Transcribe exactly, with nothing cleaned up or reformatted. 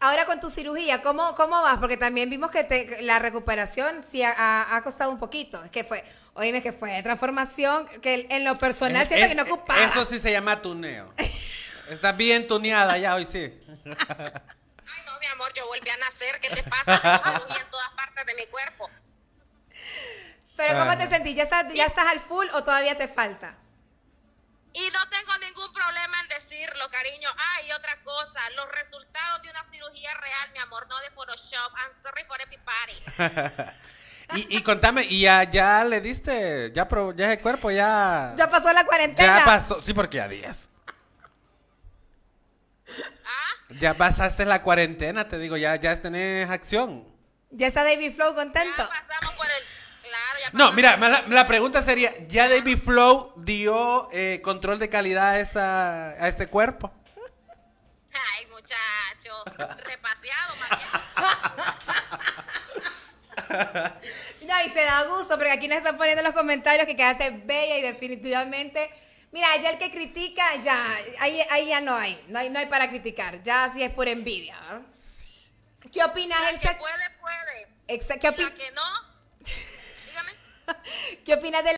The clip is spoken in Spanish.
ahora con tu cirugía, ¿cómo, cómo vas? Porque también vimos que te, la recuperación sí ha, ha, ha costado un poquito. Es que fue, oíme, que fue transformación que en lo personal Es- siento es- que no ocupaba. Eso sí se llama tuneo. Estás bien tuneada ya hoy sí. Ay, no, mi amor, yo volví a nacer. ¿Qué te pasa? Tengo cirugía en todas partes de mi cuerpo. Pero ¿cómo Ajá. te sentís? ¿Ya estás, ¿Ya estás al full o todavía te falta? Y no tengo ningún problema en decirlo, cariño. Ah, y otra cosa, los resultados de una cirugía real, mi amor, no de Photoshop. I'm sorry for everybody. Y, y contame, ¿y ya, ya le diste? ¿Ya, pro, ya el cuerpo ya... ¿Ya pasó la cuarentena? Ya pasó, sí, porque ya días. ¿Ah? Ya pasaste la cuarentena, te digo, ya, ya tenés acción. ¿Ya está David Flow contento? Ya pasamos por el... Claro, ya No, pasamos. mira, la, la pregunta sería, ¿ya David Flow dio eh, control de calidad a, esa, a este cuerpo? Ay, muchacho, repaseado, más bien. No, y se da gusto, porque aquí nos están poniendo en los comentarios que quedaste bella y definitivamente... Mira, ya el que critica, ya, ahí, ahí ya no hay, no hay, no hay para criticar, ya sí es por envidia. ¿No? ¿Qué opinas, La que Elsa? puede, puede. Exa- ¿Qué, Y opi- la que no, dígame. ¿Qué opinas de